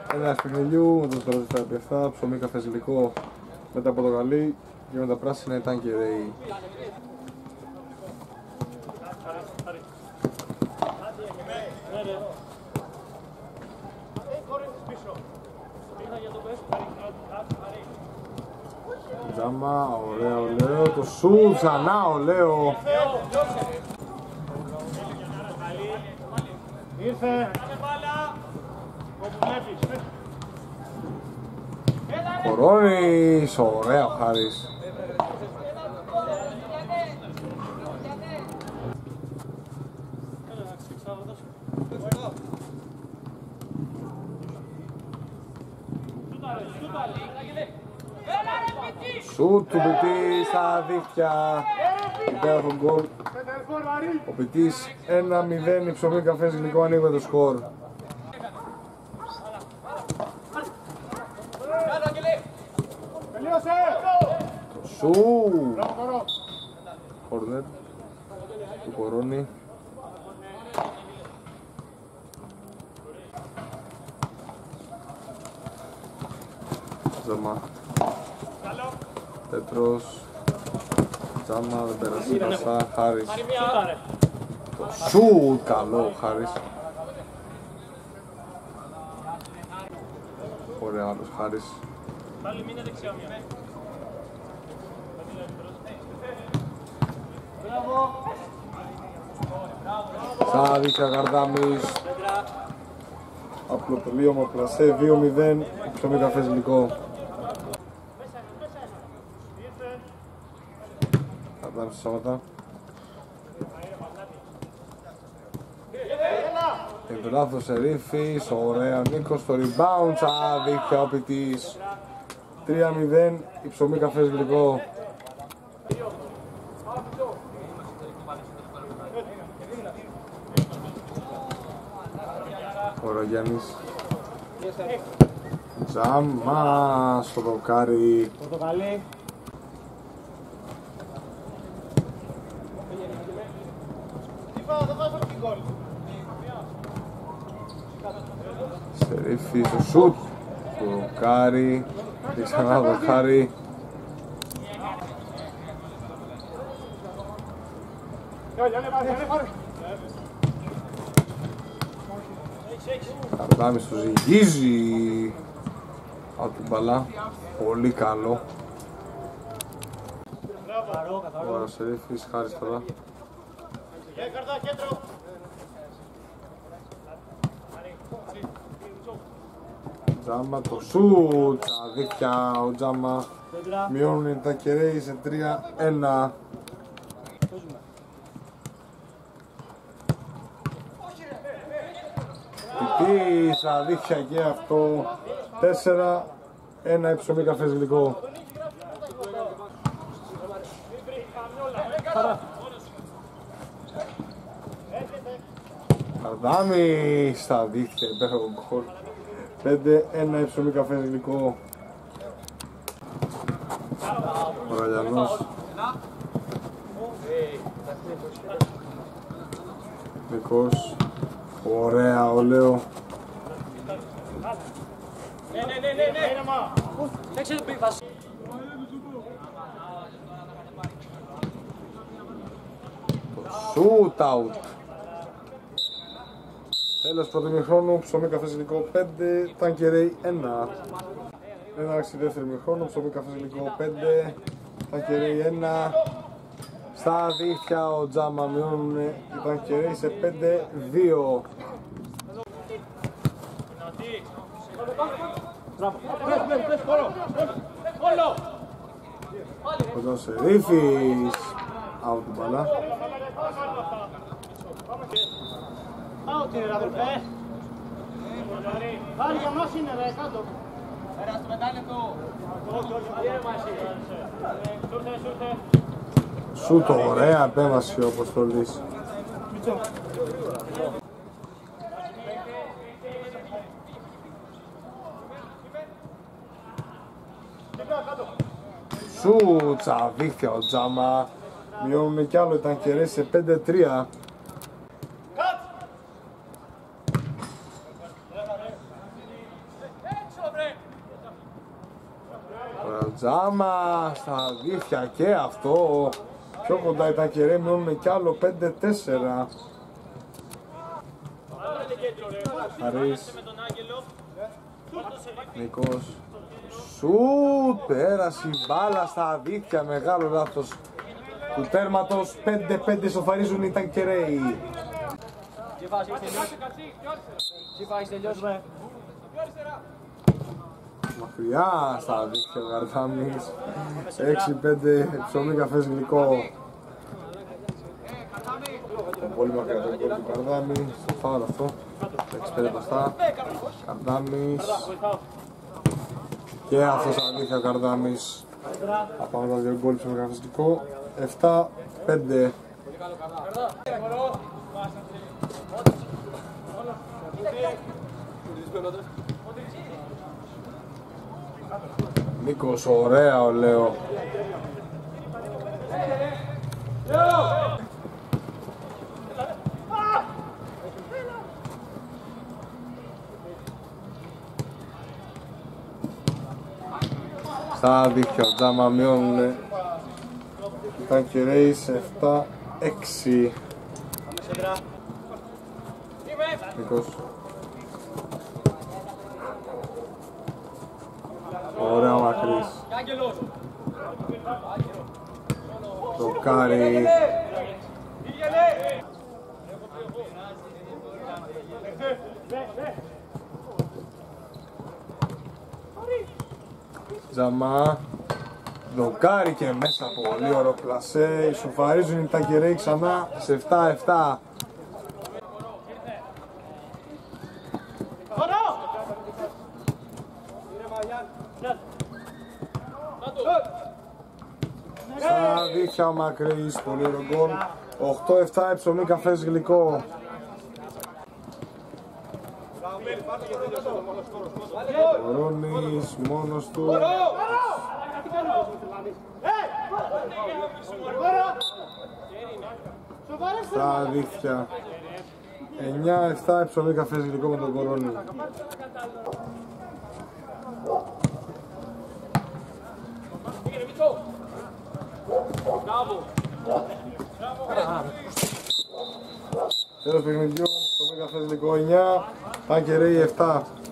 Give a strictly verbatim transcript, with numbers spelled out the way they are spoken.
Ένα παιχνιδιού με το τετράδες επί επτά, ψωμί καφές γλυκό με τα πορτοκαλί και με τα πράσινα ήταν και ρέι. Τζάμα, ωραίο, ωραίο, το σου, ξανά, ωραίο. Ήρθε. Κορώνης, ωραίο Χάρης. Σουτ του Πιτή στα δίχτυα. Υπέροχο γκολ. Ο Πιτής ένα μηδέν, η ψωμί καφές γλυκό ανοίγει το σκορ. Το σου. Κόρνερ του Κορώνη. Τζάμα. Πέτρος. Τζάμα, δεν πέρασε η πασά. Χάρης. Το σου, καλό Χάρης. Ωραία άλλος Χάρης. Πάλι μείνε δεξιά μία. Στα δίχτυα Καρδάμης. Απλό τελείωμα πλασέ δύο μηδέν, ψωμί καφές γλυκό. Καρδάμης σώματα. Ευράθος Σερίφης, ωραία Νίκος στο rebound, στα δίχτυα ο Πιτής. τρία μηδέν, η ψωμί καφές γλυκό. Ο Ρογιάννης. Τζάμα στο δοκάρι. Πορτοκαλί. Σερίφη στο σουτ. Το δοκάρι. Και ξανά δοκάρι. Καρδάμης του ζυγίζει από την μπαλά, πολύ καλό. Ωραία Σερίφης, Χάρης τώρα. Τζάμα το σουτ, τα δίχτυα ο Τζάμα. Μειώνουν τα κεραίοι σε τρία ένα. Πιτής, αλήθεια και αυτό. τέσσερα ένα, ψωμί καφές γλυκό. Καρδάμι στα δίχτυα, υπέροχο γκολ. πέντε ένα, ψωμί καφές γλυκό. Ο Ραλιανός. Νικός. Ωραία, ο Λέο. Ναι, ναι, ναι, ναι, ναι. Shoot out. Τέλος πρώτου ημιχρόνου, ψωμί καφές γλυκό πέντε, Τανκερέι ένα. Έναρξη δεύτερου ημιχρόνου, ψωμί καφές γλυκό πέντε, Τανκερέι ένα. Στα δίχτυα ο Τζάμα μειώνουν οι Τανκερέι σε πέντε δύο. Κοντά ο Σερίφης, out την μπαλά. Πάω τι ρε αδελφέ. Πάλι για μας είναι ρε κάτω. Πέρα στο μετάλλευτο. Όχι, όχι, Σούτ, ωραία επέμβαση ο Αποστολής. Σούτ, δίχτυα ο Τζάμα. Μειώνουν κι άλλο οι Τανκερές σε πέντε τρία. Τζάμα στα δίχτυα και αυτό. Πιο κοντά ήταν και ρε, μειώνουν κι άλλο πέντε τέσσερα. Χαρίς. Νίκος. Σουτ, πέρασε η μπάλα στα δίχτυα, μεγάλο λάθος του τέρματος. Πέντε πέντε σοφαρίζουν οι Τανκερέοι. Μακριά στα δίχτυα ο Γαρδάμις. έξι πέντε ψωμί καφές γλυκό. Πολύ μακριά το γκολ του Καρδάμι, στο φάουλ αυτό. έξι πέντε μπροστά. Καρδάμις. Και αυτός αλήθεια ο Καρδάμις. Απάνω τα δύο γκολ ψωμί καφές γλυκό. επτά πέντε. Νίκος, ωραία ο Λέο. Στα δίχτυα ο Τζάμα μειώνουν τα Τανκερέοι σε επτά έξι. Νίκος. Ωραία ο Μακρύς. Δοκάρι. Τζαμά. Δοκάρι και μέσα, πολύ ωραίο πλασέ. Ισοφαρίζουν οι Τανκερέοι ξανά σε επτά επτά. Στα δίχτυα ο Μακρύς, πολύ ωραίο γκολ. οκτώ επτά, ψωμί καφές γλυκό. Ο Ρόνης μόνος του. Στα δίχτυα εννιά επτά, ψωμί καφές γλυκό με τον Κορώνη. Τέλος παιχνιδιού, ψωμί καφές γλυκό εννιά, Τανκερέοι επτά.